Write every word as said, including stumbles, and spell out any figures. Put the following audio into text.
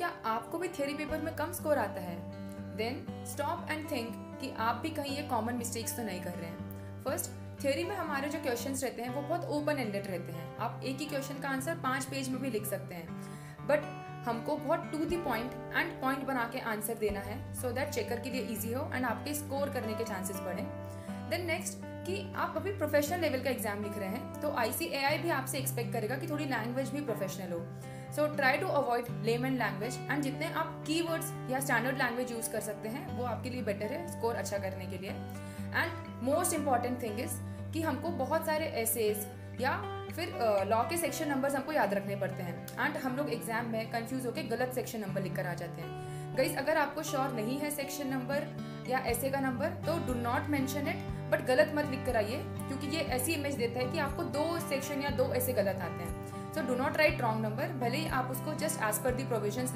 क्या आपको भी थियरी पेपर में कम स्कोर आता है? देन स्टॉप एंड थिंक कि आप भी कहीं ये कॉमन मिस्टेक्स तो नहीं कर रहे हैं। फर्स्ट, थियरी में हमारे जो क्वेश्चंस रहते हैं वो बहुत ओपन एंडेड रहते हैं। आप एक ही क्वेश्चन का आंसर पांच पेज में भी लिख सकते हैं, बट हमको बहुत to the point and point बना के आंसर देना है सो दैट चेकर के लिए इजी हो एंड आपके स्कोर करने के चांसेस बढ़े। देन नेक्स्ट, कि आप अभी प्रोफेशनल लेवल का एग्जाम लिख रहे हैं तो आईसीएआई भी आपसे एक्सपेक्ट करेगा कि थोड़ी लैंग्वेज भी प्रोफेशनल हो। So try to avoid layman language and जितने आप कीवर्ड्स या स्टैंडर्ड लैंग्वेज यूज कर सकते हैं वो आपके लिए बेटर है स्कोर अच्छा करने के लिए। And most important thing is कि हमको बहुत सारे एसेज या फिर लॉ uh, के सेक्शन नंबर्स हमको याद रखने पड़ते हैं एंड हम लोग एग्जाम में कंफ्यूज होकर गलत सेक्शन नंबर लिख कर आ जाते हैं। गाइस, अगर आपको श्योर नहीं है सेक्शन नंबर या ऐसे का नंबर तो do not mention it, but गलत मत लिख कर आइए क्योंकि ये ऐसी इमेज देता है कि आपको दो सेक्शन या दो ऐसे गलत आते हैं। So do not write wrong number, भले ही आप उसको जस्ट एज पर दी प्रोविजंस